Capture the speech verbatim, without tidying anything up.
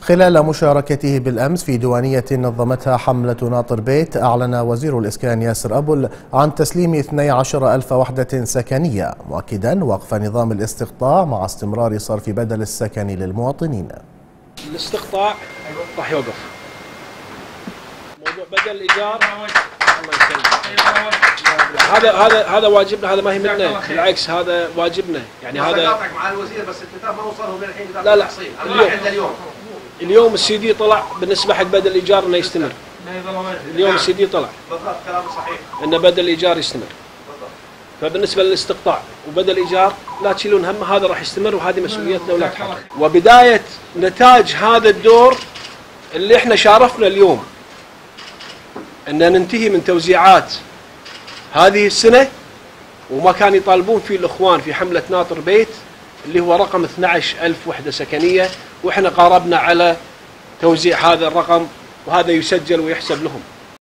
خلال مشاركته بالأمس في ديوانية نظمتها حملة ناطر بيت، أعلن وزير الإسكان ياسر أبل عن تسليم اثنتي عشرة ألف وحدة سكنية، مؤكدا وقف نظام الاستقطاع مع استمرار صرف بدل السكن للمواطنين. الاستقطاع راح يوقف. موضوع بدل الإيجار الله يسلمك. هذا هذا هذا واجبنا، هذا ما يهمنا، بالعكس هذا واجبنا، يعني هذا قاطعك مع الوزير بس الكتاب ما وصلهم للحين كتاب لا لا التحصيل. اليوم اليوم اليوم السي دي طلع بالنسبه حق بدل الايجار انه يستمر. اليوم السي دي طلع بالضبط كلام صحيح ان بدل الايجار يستمر. فبالنسبه للاستقطاع وبدل الايجار لا تشيلون هم، هذا راح يستمر وهذه مسؤوليتنا ولا تحرك. وبدايه نتاج هذا الدور اللي احنا شارفنا اليوم ان ننتهي من توزيعات هذه السنه، وما كان يطالبون فيه الاخوان في حمله ناطر بيت اللي هو رقم اثنتي عشرة ألف وحده سكنيه، واحنا قاربنا على توزيع هذا الرقم، وهذا يسجل ويحسب لهم.